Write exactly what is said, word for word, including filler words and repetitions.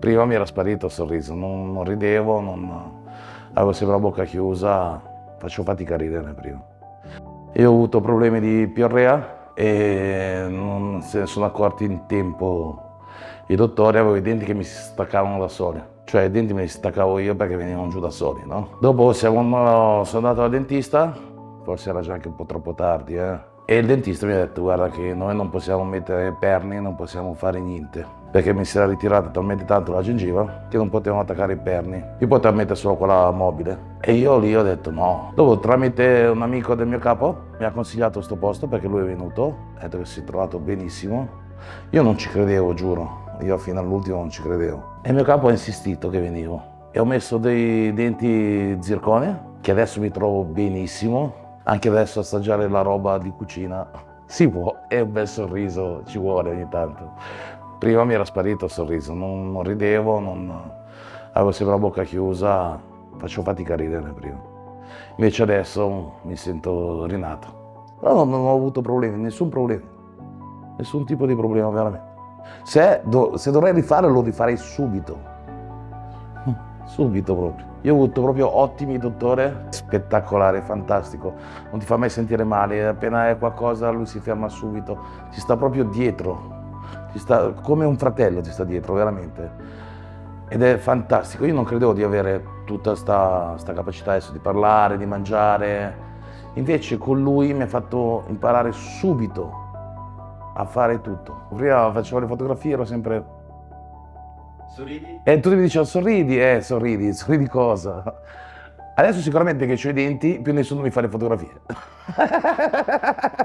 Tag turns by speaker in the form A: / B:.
A: Prima mi era sparito il sorriso, non, non ridevo, non, avevo sempre la bocca chiusa, facevo fatica a ridere prima. Io ho avuto problemi di piorrea e non se ne sono accorti in tempo i dottori, avevo i denti che mi si staccavano da soli. Cioè i denti me li staccavo io perché venivano giù da soli, no? Dopo siamo, sono andato al dentista, forse era già anche un po' troppo tardi, eh? E il dentista mi ha detto: guarda che noi non possiamo mettere perni, non possiamo fare niente, perché mi si era ritirata talmente tanto la gengiva che non potevamo attaccare i perni. Io potevo mettere solo quella mobile. E io lì ho detto no. Dopo, tramite un amico del mio capo, mi ha consigliato questo posto perché lui è venuto, ha detto che si è trovato benissimo. Io non ci credevo, giuro. Io fino all'ultimo non ci credevo. E il mio capo ha insistito che venivo. E ho messo dei denti zirconia, che adesso mi trovo benissimo. Anche adesso assaggiare la roba di cucina si può, e un bel sorriso ci vuole ogni tanto. Prima mi era sparito il sorriso, non, non ridevo, non, avevo sempre la bocca chiusa, facevo fatica a ridere prima. Invece adesso mi sento rinato. Però non, non ho avuto problemi, nessun problema, nessun tipo di problema veramente. Se, do, se dovrei rifare lo rifarei subito, subito proprio. Io ho avuto proprio ottimi dottori, spettacolare, fantastico, non ti fa mai sentire male, appena è qualcosa lui si ferma subito, ti sta proprio dietro, ti sta, come un fratello ti sta dietro, veramente. Ed è fantastico, io non credevo di avere tutta questa capacità adesso di parlare, di mangiare, invece con lui mi ha fatto imparare subito a fare tutto. Prima facevo le fotografie, ero sempre...
B: Sorridi?
A: E tutti mi dicevano sorridi, eh sorridi, sorridi cosa? Adesso sicuramente che ho i denti, più nessuno mi fa le fotografie.